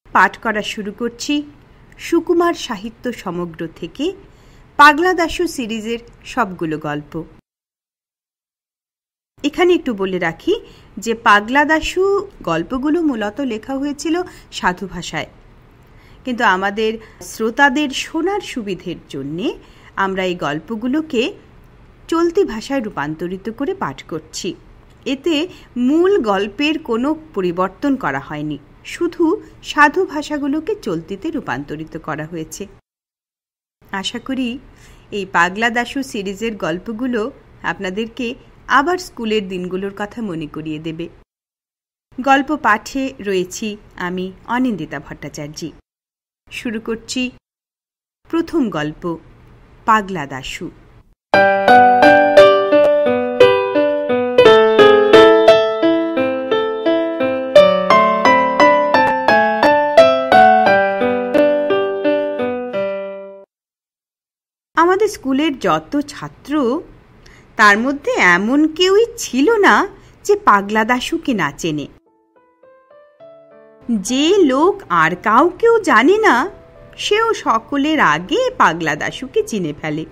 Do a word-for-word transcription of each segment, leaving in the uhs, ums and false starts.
পাঠ করা শুরু করছি সুকুমার সাহিত্য সমগ্র থেকে পাগলা দাশু সিরিজের সবগুলো গল্প। এখানে একটু বলে রাখি যে পাগলা দাশু গল্পগুলো মূলত লেখা হয়েছিল সাধু ভাষায়, কিন্তু আমাদের শ্রোতাদের শোনার সুবিধের জন্যে আমরা এই গল্পগুলোকে চলতি ভাষায় রূপান্তরিত করে পাঠ করছি। এতে মূল গল্পের কোনো পরিবর্তন করা হয়নি, শুধু সাধু ভাষাগুলোকে চলতিতে রূপান্তরিত করা হয়েছে। আশা করি এই পাগলা দাশু সিরিজের গল্পগুলো আপনাদেরকে আবার স্কুলের দিনগুলোর কথা মনে করিয়ে দেবে। গল্প পাঠে রয়েছি আমি অনিন্দিতা ভট্টাচার্য। শুরু করছি প্রথম গল্প, পাগলা দাশু। আমাদের স্কুলের যত ছাত্র, তার মধ্যে এমন কেউই ছিল না যে পাগলা দাশুকে না চেনে। যে লোক আর কাউকেও জানে না, সেও সকলের আগে পাগলা দাশুকে চিনে ফেলে।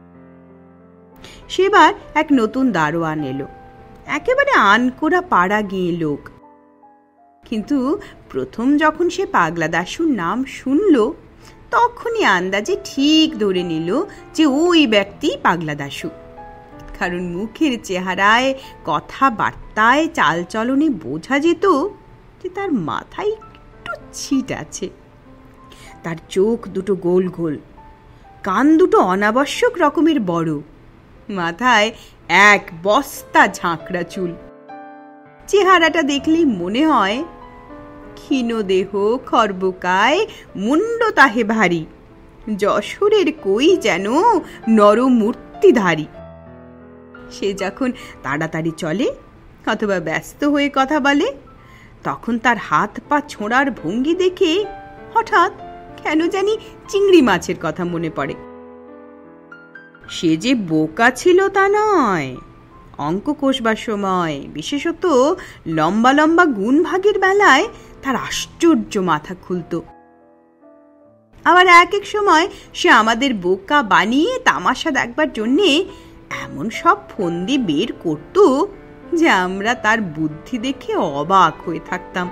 সেবার এক নতুন দারোয়ান এলো, একেবারে আনকোড়া পাড়া গিয়ে লোক। কিন্তু প্রথম যখন সে পাগলা দাশুর নাম শুনল, তখনই আন্দাজে ঠিক ধরে নিল যে ওই ব্যক্তি পাগলা দাশু। কারণ মুখের চেহারায়, কথাবার্তায়, চালচলনে বোঝা যেত যে তার মাথায় একটু ছিট আছে। তার চোখ দুটো গোল গোল, কান দুটো অনাবশ্যক রকমের বড়, মাথায় এক বস্তা ঝাঁকড়া চুল। চেহারাটা দেখলেই মনে হয় ক্ষীণ দেহ, খর্বকায়, মুন্ড তাহে ভারী, যশোরের কই যেন নরমূর্তিধারী। সে যখন তাড়াতাড়ি চলে অথবা ব্যস্ত হয়ে কথা বলে, তখন তার হাত পা ছোঁড়ার ভঙ্গি দেখে হঠাৎ কেন জানি চিংড়ি মাছের কথা মনে পড়ে। সে যে বোকা ছিল তা নয়, অঙ্ক কষবার সময়, বিশেষত লম্বা লম্বা গুণ ভাগের বেলায় তার আশ্চর্য মাথা খুলত। আবার এক এক সময় সে আমাদের বোকা বানিয়ে তামাশা দেখবার জন্যে এমন সব ফন্দি বের করত যে আমরা তার বুদ্ধি দেখে অবাক হয়ে থাকতাম।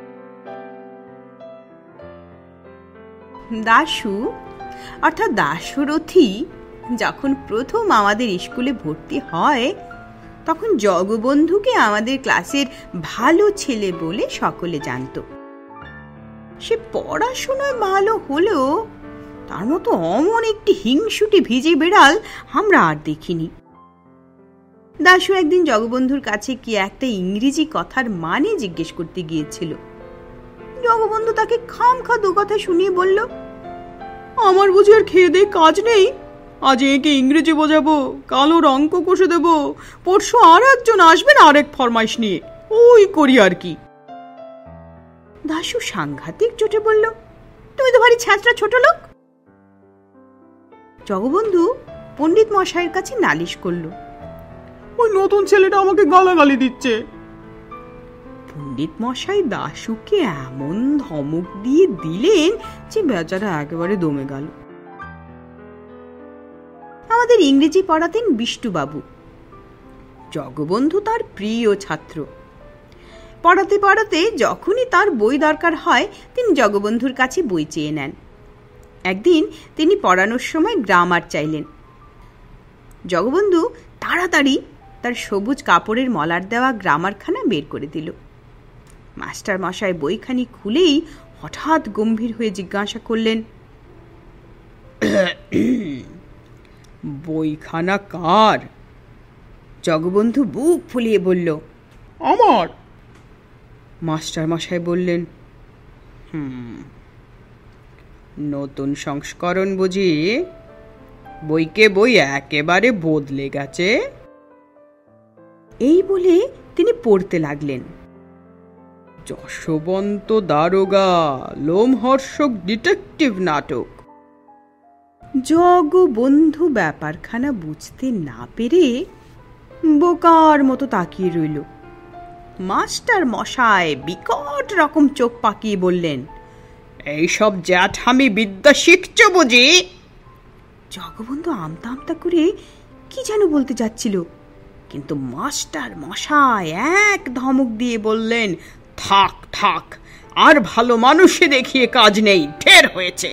দাশু অর্থাৎ দাশরথী যখন প্রথম আমাদের স্কুলে ভর্তি হয়, তখন জগবন্ধুকে আমাদের ক্লাসের ভালো ছেলে বলে সকলে জানত। সে পড়াশোনায় ভালো হলেও তার মতো অমন একটি হিংসুটে ভিজে বেড়াল আমরা আর দেখিনি। দাশু একদিন জগবন্ধুর কাছে কি একটা ইংরেজি কথার মানে জিজ্ঞেস করতে গিয়েছিল। জগবন্ধু তাকে খামখা দু কথা শুনিয়ে বলল, আমার বুঝি আর খেয়ে দিয়ে কাজ নেই, আজ একে ইংরেজি বোঝাবো, কাল ওর অঙ্ক কষে দেবো, পরশু আর একজন আসবেন আরেক ফরমাইশ নিয়ে, ওই করি আর কি। দাশু সাংঘাতিক চোটে বলল, তুমি তো ভারী ছ্যাঁচড়া ছোট লোক। জগবন্ধু পণ্ডিত মশাইয়ের কাছে নালিশ করল, ওই নতুন ছেলেটা আমাকে গালাগালি দিচ্ছে। পণ্ডিত মশাই দাশুকে এমন ধমক দিয়ে দিলেন যে বেচারা একেবারে দমে গেল। আমাদের ইংরেজি পড়াতেন বিষ্টুবাবু। জগবন্ধু তার প্রিয় ছাত্র। পড়াতে পড়াতে যখনই তার বই দরকার হয়, তিনি জগবন্ধুর কাছে বই চেয়ে নেন। একদিন তিনি পড়ানোর সময় গ্রামার চাইলেন। জগবন্ধু তাড়াতাড়ি তার সবুজ কাপড়ের মলার দেওয়া গ্রামারখানা বের করে দিল। মাস্টার মশাই বইখানি খুলেই হঠাৎ গম্ভীর হয়ে জিজ্ঞাসা করলেন, বইখানা কার? জগবন্ধু বুক ফুলিয়ে বলল, আমার। মাস্টার মশাই বললেন, হুম, নতুন সংস্করণ বুঝি? বইকে বই একেবারে বদলে গেছে। এই বলে তিনি পড়তে লাগলেন, যশবন্ত দারোগা লোমহর্ষক ডিটেকটিভ নাটক। জগবন্ধু ব্যাপারখানা বুঝতে না পেরে বোকার মতো তাকিয়ে রইল। মাস্টার মশাই বিকট রকম চোখ পাকিয়ে বললেন, এইসব জ্যাঠামি বিদ্যা শিখছ বুঝি? জগবন্ধু আমতা আমতা করে কি যেন বলতে যাচ্ছিল, কিন্তু মাস্টার মশাই এক ধমক দিয়ে বললেন, থাক থাক, আর ভালো মানুষে দেখিয়ে কাজ নেই, ঢের হয়েছে।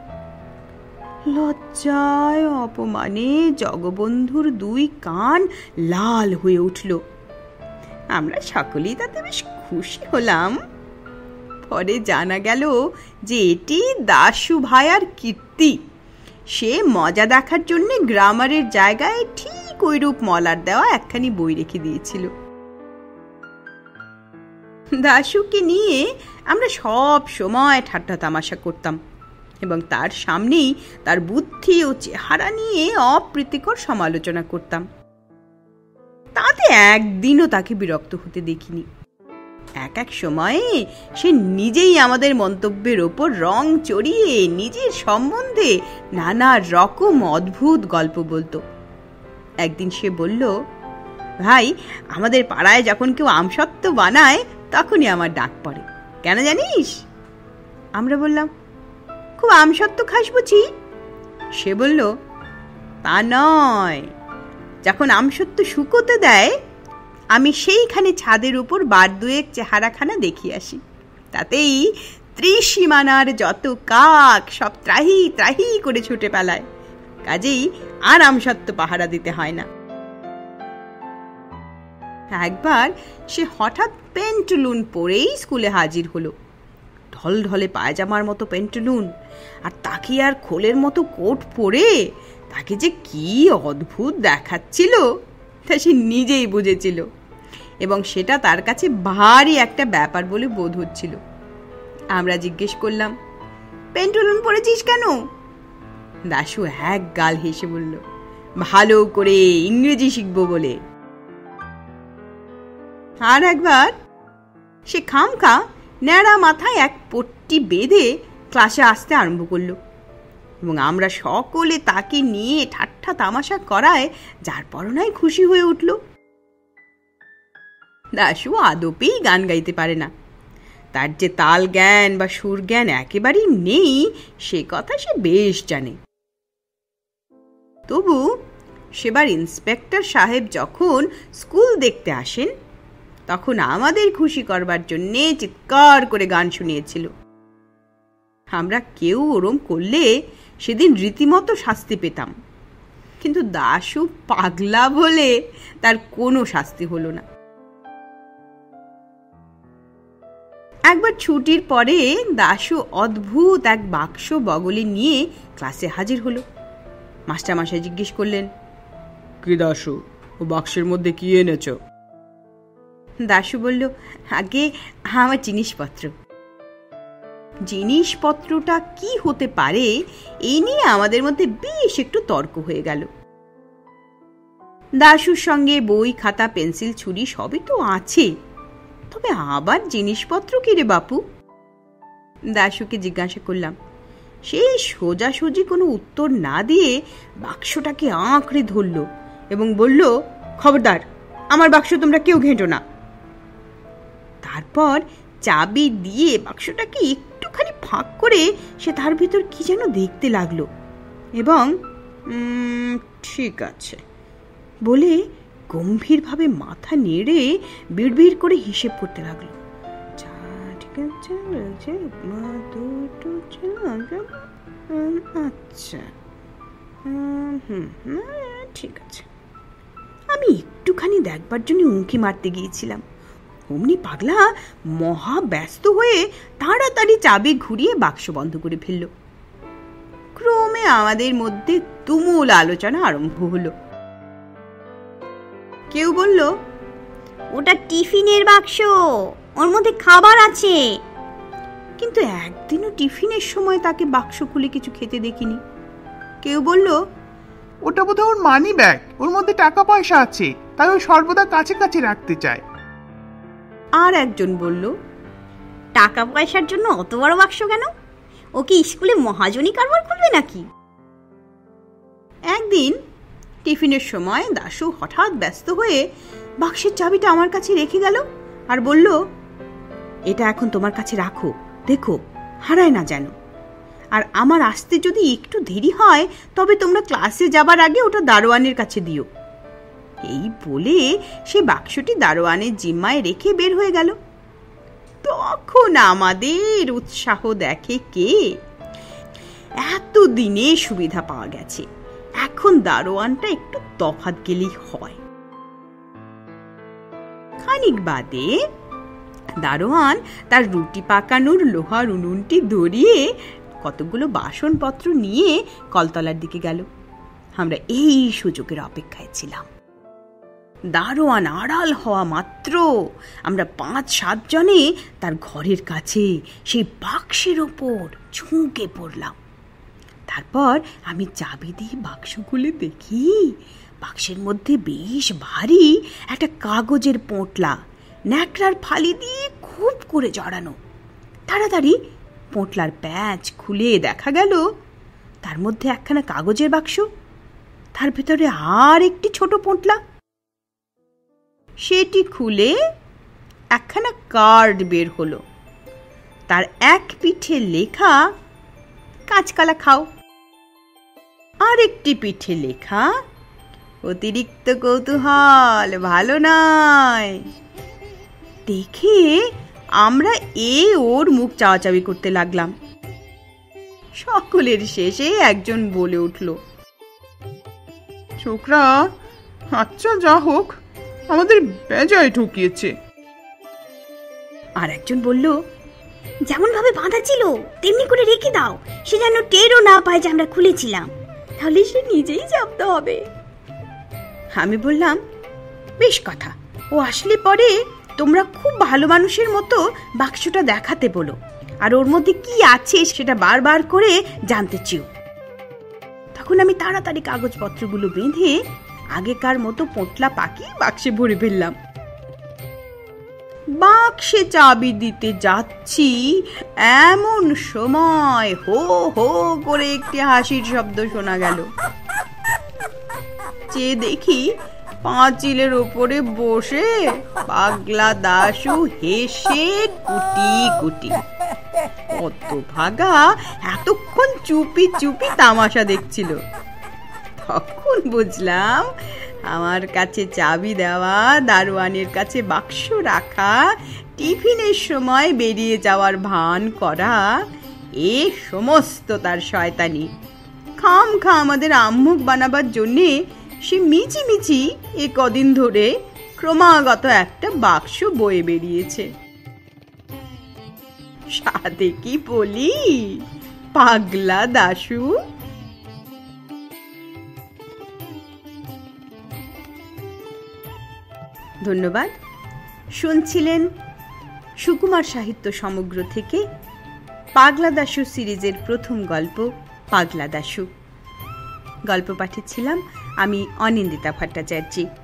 লজ্জায় অপমানে জগবন্ধুর দুই কান লাল হয়ে উঠল। আমরা সকলেই তাতে বেশ খুশি হলাম। পরে জানা গেল যে এটি দাশু ভাইয়ার কীর্তি। সে মজা দেখার জন্য গ্রামারের জায়গায় ঠিক ওইরূপ মলার দেওয়া একখানি বই রেখে দিয়েছিল। দাশুকে নিয়ে আমরা সব সময় ঠাট্টা তামাশা করতাম এবং তার সামনেই তার বুদ্ধি ও চেহারা নিয়ে অপ্রীতিকর সমালোচনা করতাম। তাতে একদিনও তাকে বিরক্ত হতে দেখিনি। এক এক সময়ে সে নিজেই আমাদের মন্তব্যের ওপর রং চড়িয়ে নিজের সম্বন্ধে নানা রকম অদ্ভুত গল্প বলতো। একদিন সে বলল, ভাই, আমাদের পাড়ায় যখন কেউ আমসত্ত্ব বানায় তখনই আমার ডাক পড়ে, কেন জানিস? আমরা বললাম, খুব আমসত্ত্ব খাস বুঝি? সে বলল, তা নয়, যখন আমসত্ত্ব শুকোতে দেয় আমি সেইখানে ছাদের উপর বার দুয়েক চেহারাখানা দেখিয়ে আসি, তাতেই ত্রিসীমানার যত কাক সব ত্রাহি ত্রাহি করে ছুটে পালায়, কাজেই আর আমসত্ত্ব পাহারা দিতে হয় না। একবার সে হঠাৎ পেন্টুলুন পরেই স্কুলে হাজির হলো। ঢল ঢলে পায়জামার মতো পেন্টুলুন আর তাকে আর খোলের মতো কোট পরে তাকে যে কি অদ্ভুত দেখাচ্ছিল তা সে নিজেই বুঝেছিল, এবং সেটা তার কাছে ভারী একটা ব্যাপার বলে বোধ হচ্ছিল। আমরা জিজ্ঞেস করলাম, পেন্টুলুন পরেছিস কেন? দাশু এক গাল হেসে বলল, ভালো করে ইংরেজি শিখবো বলে। আর একবার সে খামখা ন্যাড়া মাথায় এক পট্টি বেঁধে ক্লাসে আসতে আরম্ভ করলো এবং আমরা সকলে তাকে নিয়ে ঠাট্টা তামাশা করায় যার পরনাই খুশি হয়ে উঠল। দাশু আদপেই গান গাইতে পারে না, তার যে তাল জ্ঞান বা সুর জ্ঞান একেবারেই নেই সে কথা সে বেশ জানে। তবু সেবার ইন্সপেক্টর সাহেব যখন স্কুল দেখতে আসেন তখন আমাদের খুশি করবার জন্যে চিৎকার করে গান শুনিয়েছিল। আমরা কেউ ওরম করলে সেদিন রীতিমতো শাস্তি পেতাম, কিন্তু দাশু পাগলা বলে তার কোনো শাস্তি হলো না। একবার ছুটির পরে দাশু অদ্ভুত এক বাক্স বগলে নিয়ে ক্লাসে হাজির হলো। মাস্টারমশাই জিজ্ঞেস করলেন, কি দাশু, ও বাক্সের মধ্যে কি এনেছ? দাশু বলল, আগে আমার জিনিসপত্র। জিনিসপত্রটা কি হতে পারে এই নিয়ে আমাদের মধ্যে বেশ একটু তর্ক হয়ে গেল। দাশুর সঙ্গে বই খাতা পেন্সিল ছুরি সবই তো আছে, তবে আবার জিনিসপত্র কি রে বাপু? দাশুকে জিজ্ঞাসা করলাম। সে সোজাসুজি কোনো উত্তর না দিয়ে বাক্সটাকে আঁকড়ে ধরল এবং বলল, খবরদার, আমার বাক্স তোমরা কেউ ঘেঁটো না। তারপর চাবি দিয়ে বাক্সটাকে একটুখানি ফাঁক করে সে তার ভিতর কি যেন দেখতে লাগলো এবং ঠিক আছে বলে গম্ভীরভাবে মাথা নেড়ে বিড়বিড় করে হিসেব করতে লাগলো। আচ্ছা, হুম, ঠিক আছে। আমি একটুখানি দেখবার জন্য উঁকি মারতে গিয়েছিলাম, অমনি পাগলা মহা ব্যস্ত হয়ে তাড়াতাড়ি চাবি ঘুরিয়ে বাক্স বন্ধ করে ফেলল। ক্রমে আমাদের মধ্যে তুমুল আলোচনা আরম্ভ হলো। কেউ বলল, ওটা টিফিনের বাক্স, ওর মধ্যে খাবার আছে। কিন্তু একদিনও টিফিনের সময় তাকে বাক্স খুলে কিছু খেতে দেখিনি। কেউ বলল, ওটা বোধহয় ওর মানি ব্যাগ, ওর মধ্যে টাকা পয়সা আছে, তাই ও সর্বদা কাছে কাছে রাখতে চায়। আর একজন বলল, টাকা পয়সার জন্য অত বড় বাক্স কেন? ও কি স্কুলে মহাজনী কারবার করবে নাকি? একদিন টিফিনের সময় দাশু হঠাৎ ব্যস্ত হয়ে বাক্সের চাবিটা আমার কাছে রেখে গেল আর বলল, এটা এখন তোমার কাছে রাখো, দেখো হারায় না যেন। আর আমার আসতে যদি একটু দেরি হয় তবে তোমরা ক্লাসে যাবার আগে ওটা দারোয়ানের কাছে দিও। এই বলে সে বাক্সটি দারোয়ানের জিম্মায় রেখে বের হয়ে গেল। তখন আমাদের উৎসাহ দেখে কে! এতদিনে সুবিধা পাওয়া গেছে, এখন দারোয়ানটা একটু তফাৎ গেলেই হয়। খানিক বাদে দারোয়ান তার রুটি পাকানোর লোহার উনুনটি ধরিয়ে কতগুলো বাসনপত্র নিয়ে কলতলার দিকে গেল। আমরা এই সুযোগের অপেক্ষায় ছিলাম। দারোয়ান আড়াল হওয়া মাত্র আমরা পাঁচ সাত জনে তার ঘরের কাছে সেই বাক্সের ওপর ঝুঁকে পড়লাম। তারপর আমি চাবি দিয়ে বাক্স খুলে দেখি বাক্সের মধ্যে বেশ ভারী একটা কাগজের পোঁটলা, ন্যাকড়ার ফালি দিয়ে খুব করে জড়ানো। তাড়াতাড়ি পোঁটলার প্যাঁচ খুলে দেখা গেল তার মধ্যে একখানা কাগজের বাক্স, তার ভেতরে আর একটি ছোট পোঁটলা। সেটি খুলে একখানা কার্ড বের হলো, তার এক পিঠে লেখা কাঁচকলা খাও, আর একটি পিঠে লেখা অতিরিক্ত কৌতূহল ভালো নয়। দেখে আমরা এ ওর মুখ চাওয়াচাওয়ি করতে লাগলাম। সকলের শেষে একজন বলে উঠল, ছোকরা, আচ্ছা যা হোক, আমাদের বেজায় ঠকিয়েছে। আর একজন বলল, যেমন ভাবে বাঁধা ছিল তেমনি করে রেখে দাও, সে যেন টেরও না পায় যে আমরা খুলেছিলাম, তাহলে সে নিজেই জানতে হবে। আমি বললাম, বেশ কথা, ও আসলে পরে তোমরা খুব ভালো মানুষের মতো বাক্সটা দেখাতে বলো, আর ওর মধ্যে কি আছে সেটা বারবার করে জানতে চেও। তখন আমি তাড়াতাড়ি কাগজপত্রগুলো বেঁধে আগেকার মতো পোঁটলা পাকি বাক্সে ভরে ফেললাম। বাক্সে চাবি দিতে যাচ্ছি এমন সময় হো হো করে একটি হাসির শব্দ শোনা গেল। চেয়ে দেখি পাঁচিলের ওপরে বসে পাগলা দাশু হেসে কুটি কুটি। কত ভাগা এতক্ষণ চুপি চুপি তামাশা দেখছিল। তখন বুঝলাম আমার কাছে চাবি দেওয়া, দারোয়ানের কাছে বাক্স রাখা, টিফিনের সময় বেরিয়ে যাওয়ার ভান করা, এ সমস্ত তার শয়তানি। খাম খা আমাদের আম্মুক বানাবার জন্যে সে মিচি মিচি এ কদিন ধরে ক্রমাগত একটা বাক্স বয়ে বেরিয়েছে। সাথে কি বলি, পাগলা দাশু। ধন্যবাদ। শুনছিলেন সুকুমার সাহিত্য সমগ্র থেকে পাগলা দাশু সিরিজের প্রথম গল্প পাগলা দাশু। গল্প পাঠিয়েছিলাম আমি অনিন্দিতা ভট্টাচার্য।